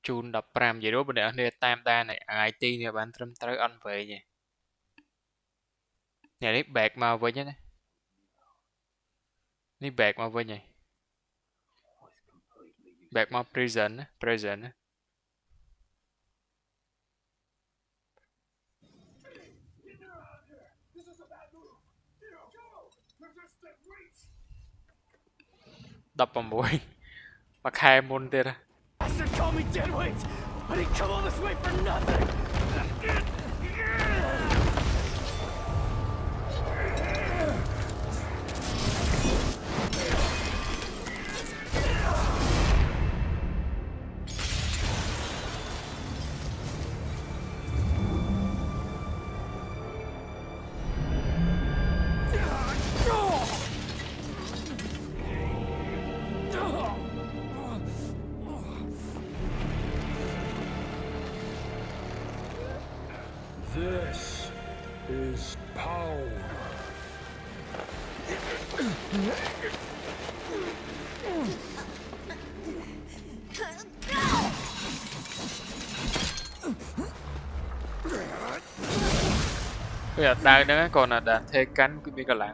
chun đập pram vậy đó bên đây nè tam ta này IT nè bạn trâm tới anh về nhỉ nè đấy bạc màu với nhé ní bạc màu với nhỉ bạc màu prison á đập vào mũi mà khai môn tiền ra Bastard called me deadweight! I didn't come all this way for nothing! This is power. bây giờ đang đó còn là đã thê cánh cái bị cả lạng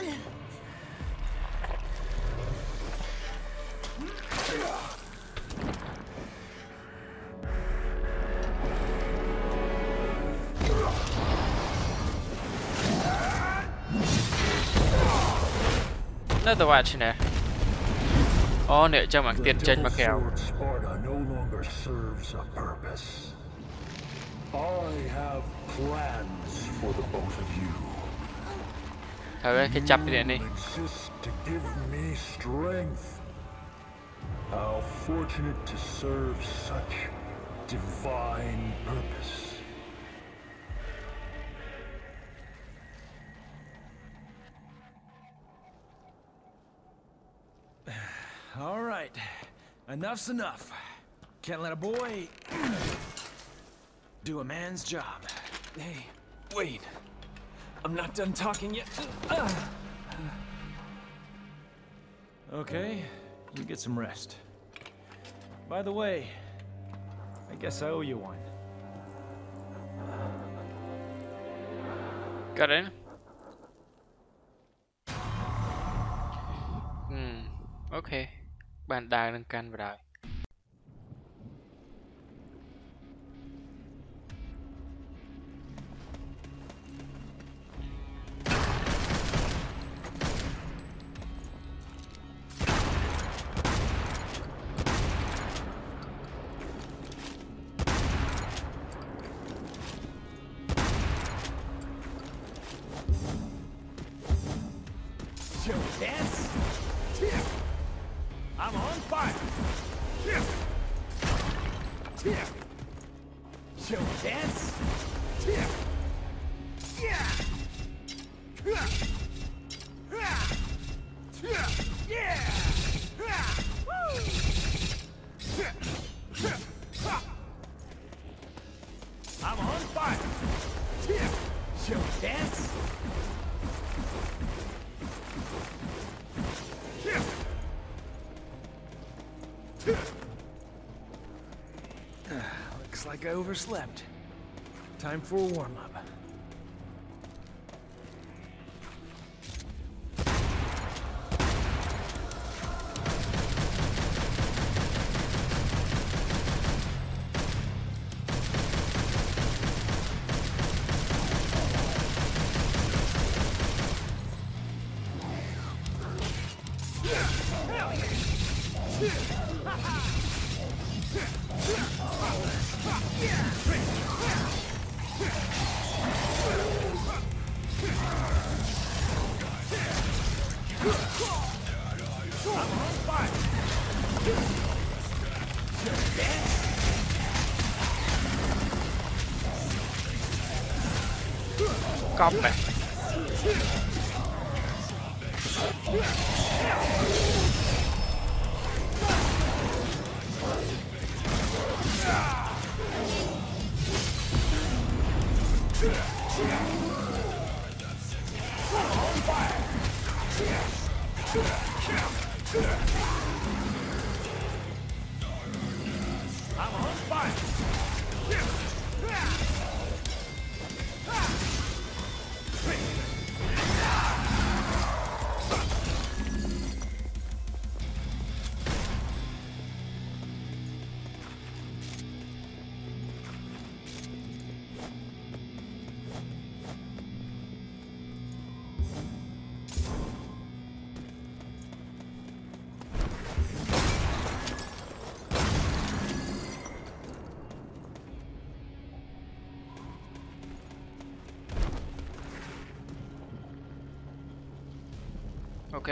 nó tao watch nè ô nè cho mảng tiền tranh mà kèo Sparta no longer serves a purpose. I have plans for the both of you. thôi cái chấp đi này Exist to give me strength. How fortunate to serve such divine purpose. All right, enough's enough. Can't let a boy do a man's job. Hey, wait. I'm not done talking yet. Okay, you get some rest. By the way, I guess I owe you one. Got in. Ok. Bạn đang nâng canh vào đời. Show dance? I'm on fire! Show dance? I'm on fire! Show dance? Looks like I overslept. Time for a warm-up. Cọp này. I'm on Ok.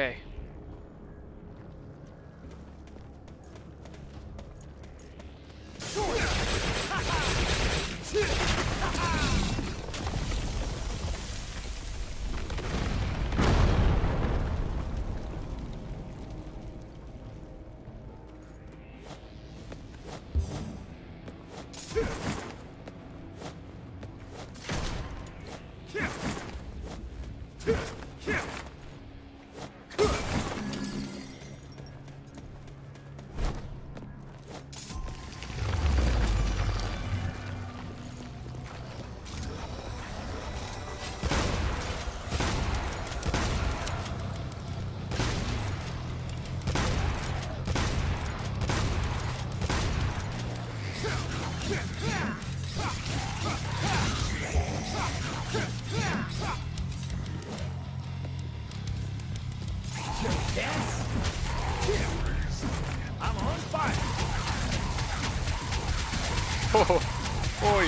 I'm on fire. Oh, ôi.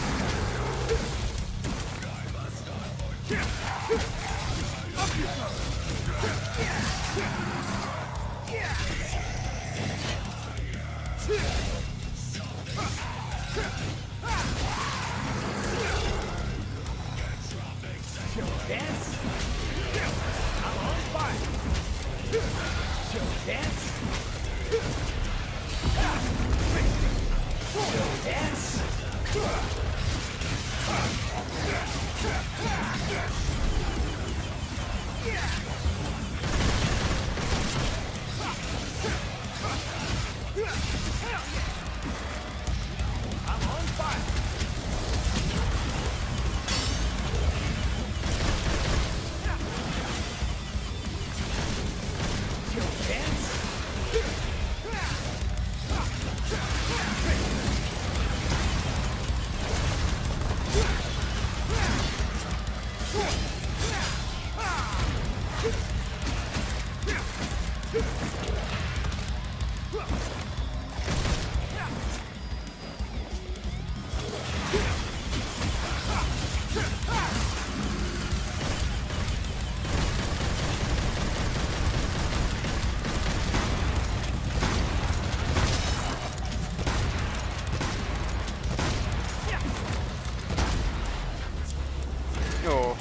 Dance. I'm on fire. Show dance. Show dance. I'm on fire. Ồ.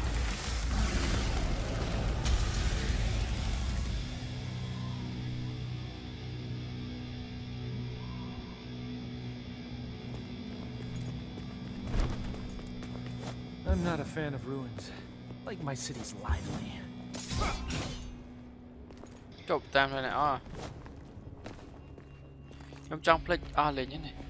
I'm not a fan of ruins. Like my city's lively. Chụp tam này à. Trong trong plek lên như này.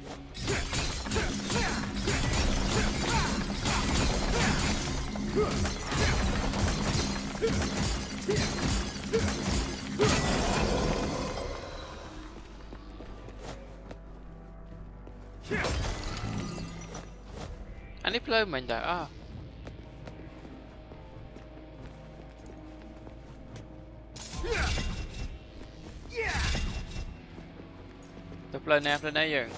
Anh ấy play mình đã à. Tập lên nè, lên đây rồi.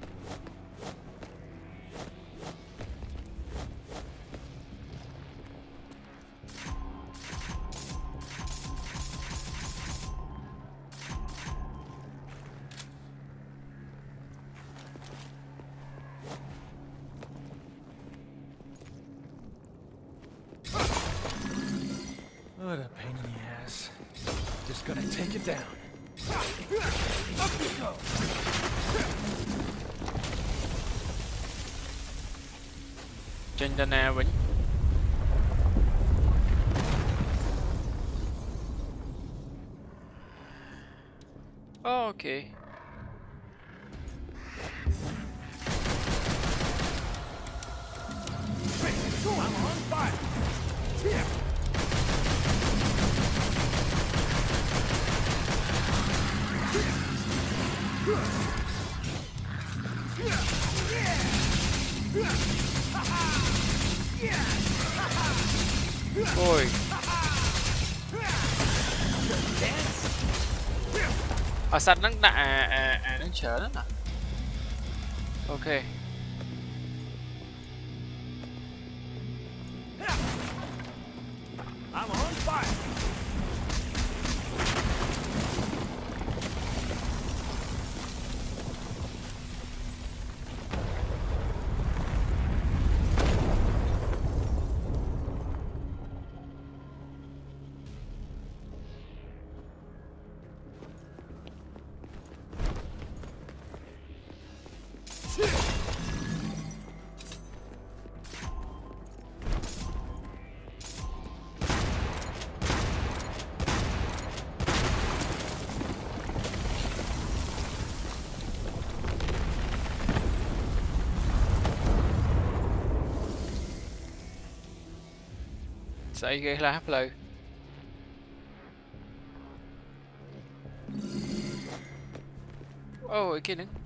What a pain in the ass. Just gonna take it down. Up you go. Trên trên nè Vĩnh. Ok. I'm on fire. Ôi. Ở sạch nó đã nó chở đó nè. Ok. I'm on fire. ស្អីគេខ្លះផ្លូវអូអីគេហ្នឹង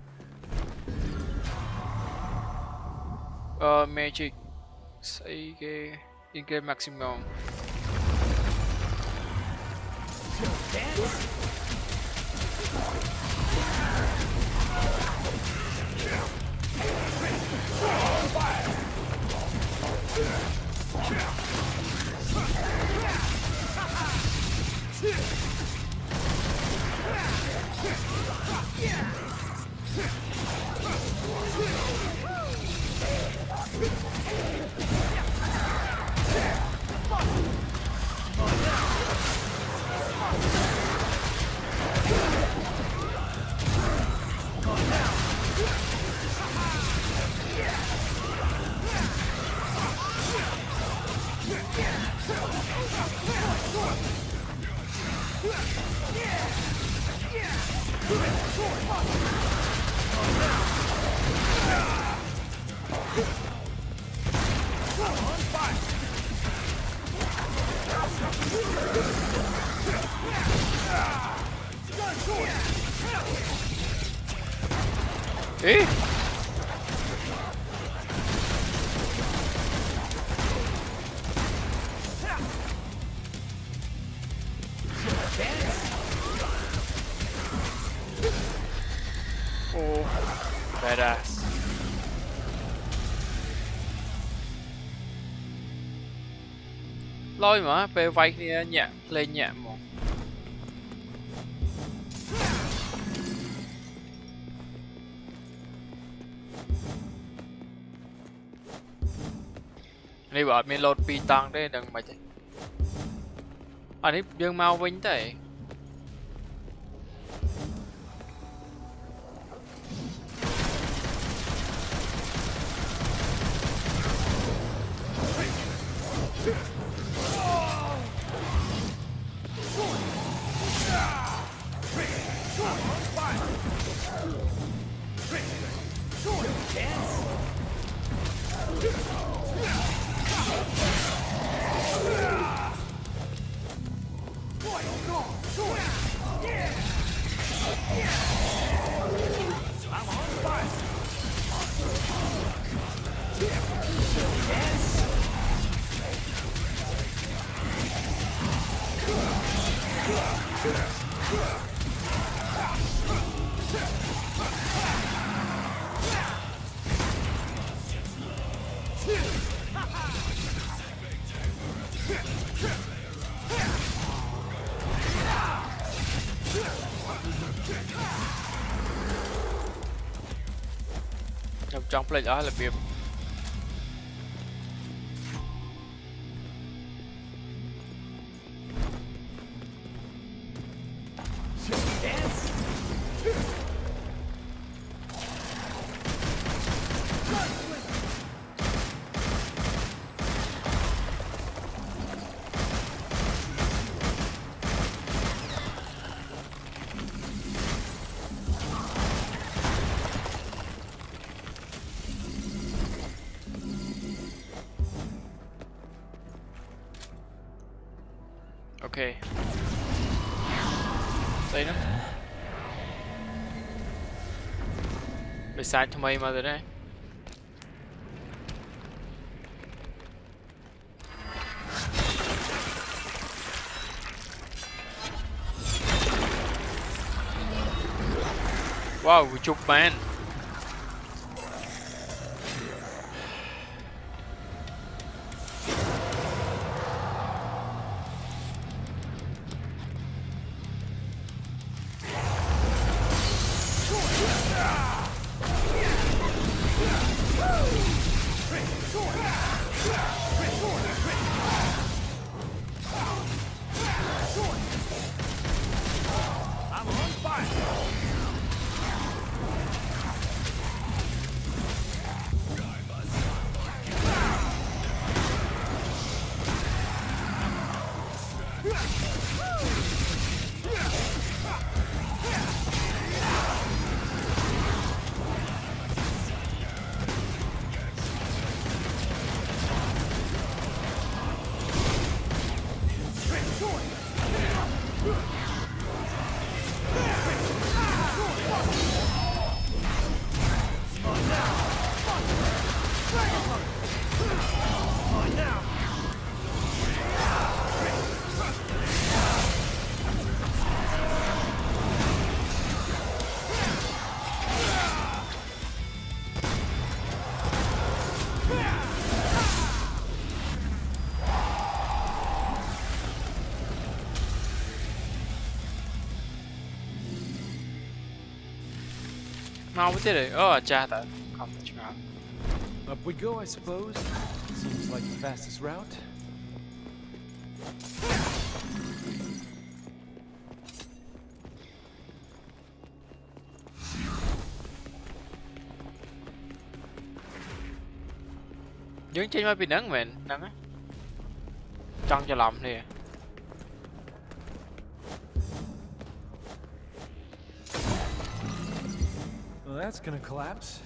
magic ស្អីគេ increase maximum Eh? Oh, badass. Lôi mà, về vay nhẹ, lên nhẹ một. Này bảo mình lột pi tăng đấy đừng mà chứ. Anh ấy dương mau vinh thế. Trong play đó là việc ok đây đó bị sai cho mày mà rồi đấy wow chụp man mau với thế đấy. Cha ta không thể chừng nào. Up we go, I suppose. Seems like the fastest route. Dướng trên mới bị nắng mình nắng á. Trong cho lòng thì. Well, that's gonna collapse.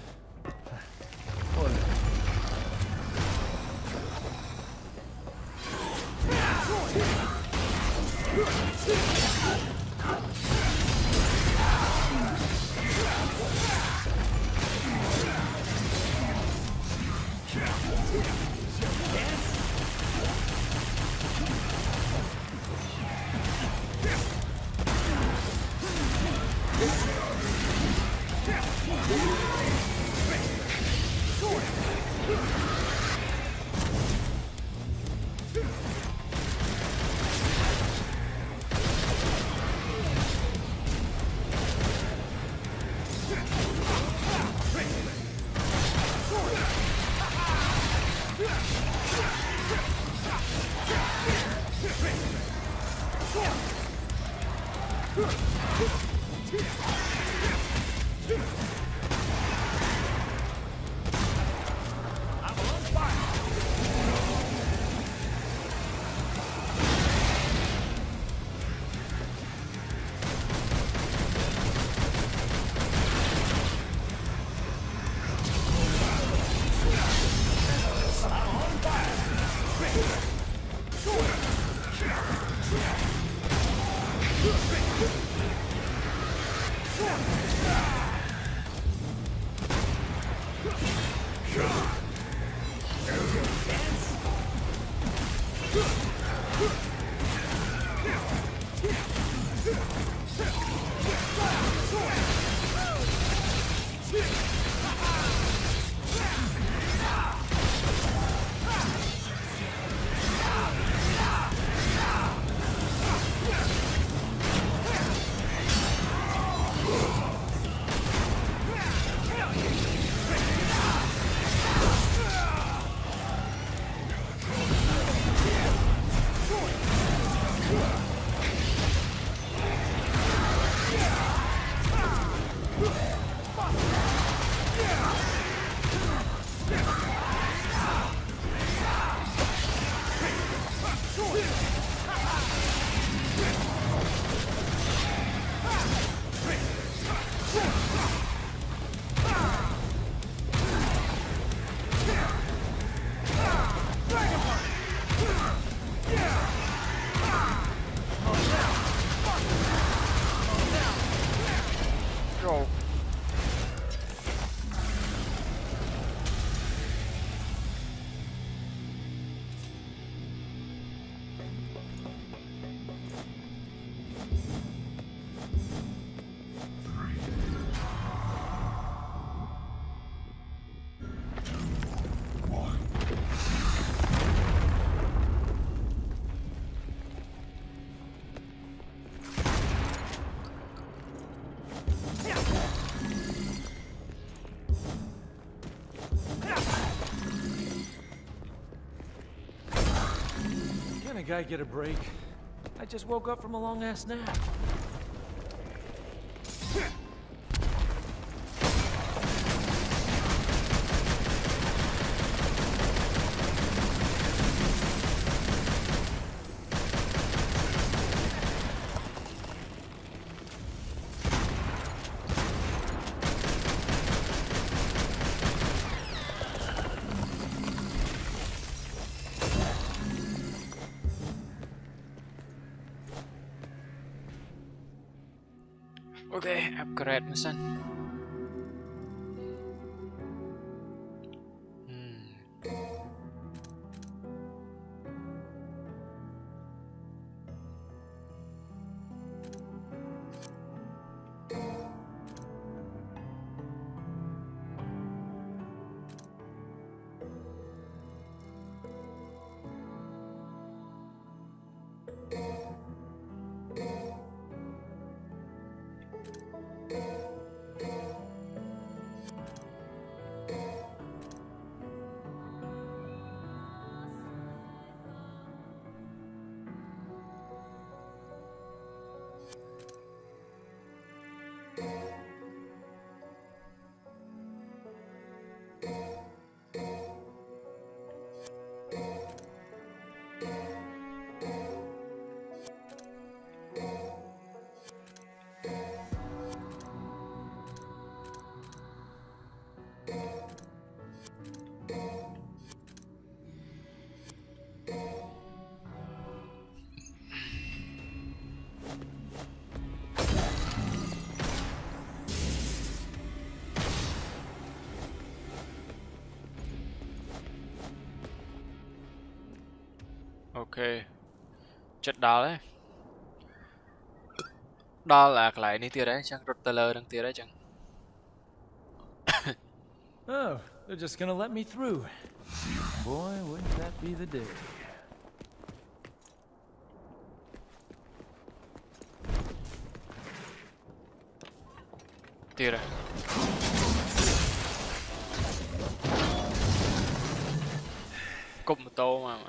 Can a guy get a break? I just woke up from a long-ass nap. Ok, upgrade nó xanh. chất đó đấy. Đó là cái lại này tia đấy chẳng Rottler đang tia đấy chẳng. Oh, they're just gonna let me through. Boy, wouldn't that be the day. Tia đây. Cục một tô mà.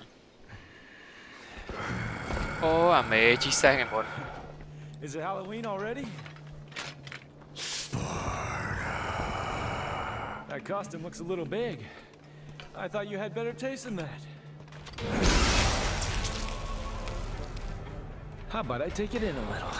Ô à mẹ chỉ sang ngày một. Is it Halloween already? That costume looks a little big. I thought you had better taste than that. How about I take it in a little?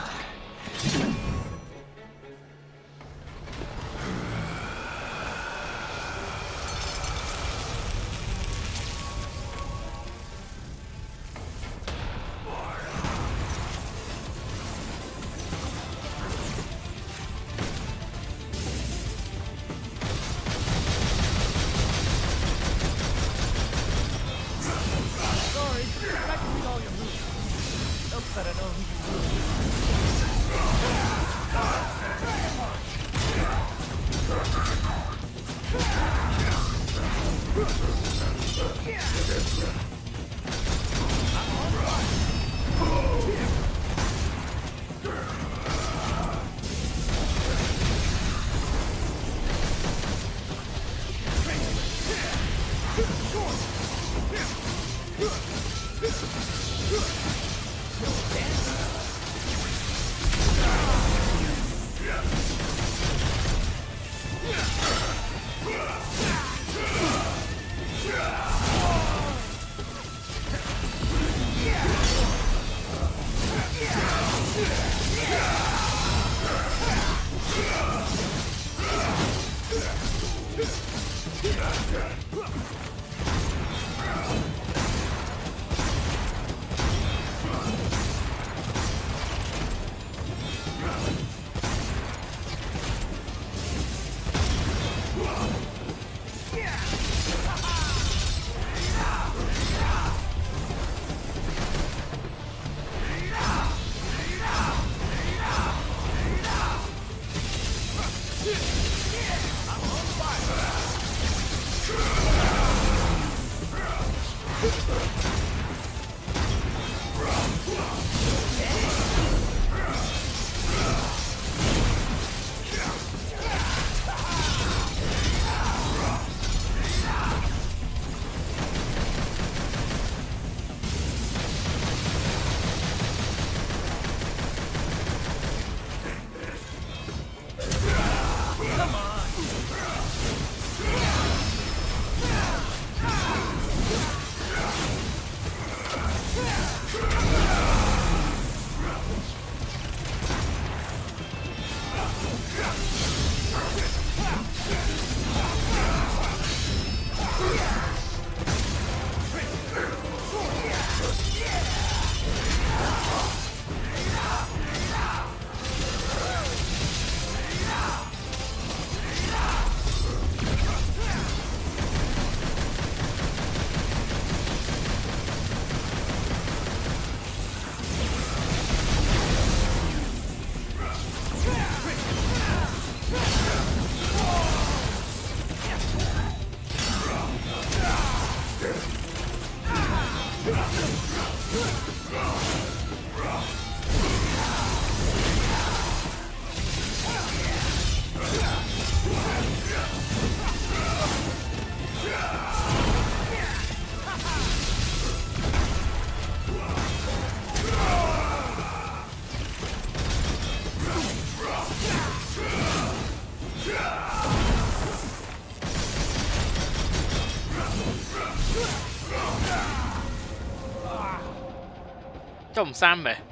Trồng Sam vậy.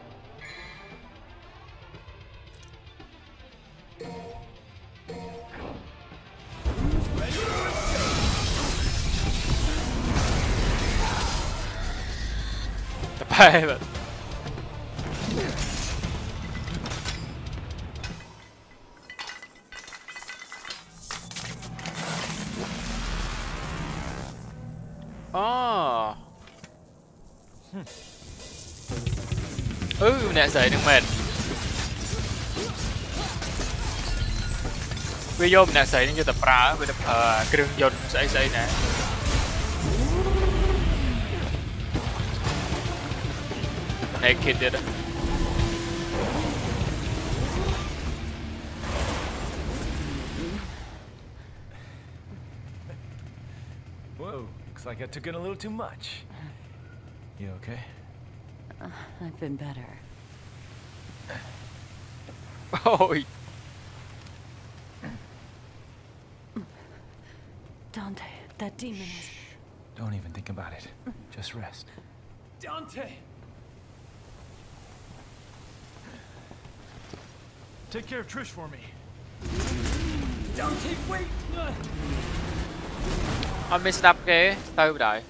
Tập 2 vậy. nè sợiនឹងមែន វាយកម្នាក់ស្រីនឹងយកទៅប្រើវាទៅប្រើគ្រឿងយន្តស្អីៗណា Nakedទៀត Whoa, looks like I took in a little too much. You okay? I've been better. អូយ Dante, that demon is... Don't even think about it. Just rest. Dante! Take care of Trish for me. Dante, wait! អត់មានស្ដាប់គេទៅបណ្ដោយ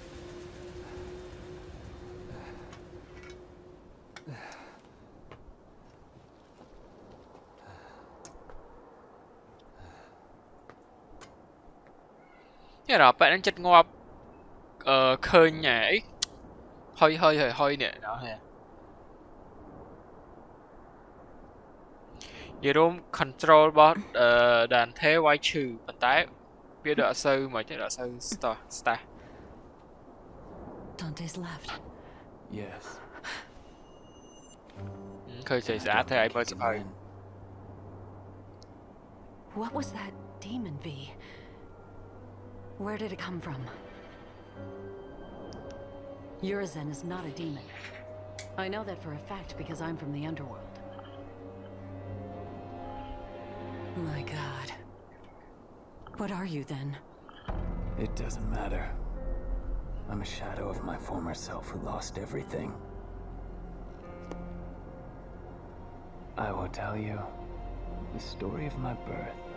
នេះរ៉ាប៉ែនឹងចិត្តងាប់ឃើញអីហុយនេះដល់ហ្នឹង យេរ៉ូម control របស់ Dante វាយឈឺប៉ុន្តែវាដូចអត់សូវមកទេអត់សូវ staff Dante's left. Yes. ឃើញស្អាតធ្វើឲ្យមើលសភៅ What was that demon, V? Where did it come from? Urizen is not a demon. I know that for a fact because I'm from the underworld. My God. What are you then? It doesn't matter. I'm a shadow of my former self who lost everything. I will tell you the story of my birth.